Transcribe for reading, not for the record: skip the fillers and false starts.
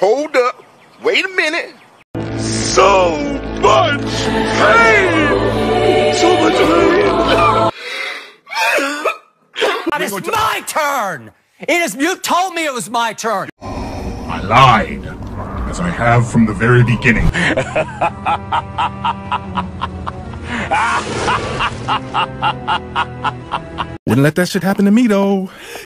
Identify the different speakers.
Speaker 1: Hold up. Wait a minute. So much pain! So much pain!
Speaker 2: It's my turn! You told me it was my turn!
Speaker 3: I lied, as I have from the very beginning. Wouldn't let that shit happen to me, though.